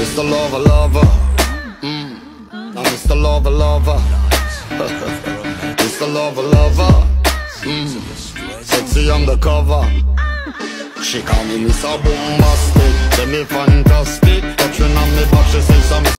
Mr. Lover Lover, I'm Mr. Lover Lover, Mr. Lover Lover, sexy undercover. She call me Mr. Bombastic, tell me fantastic. Touching on me back, she say some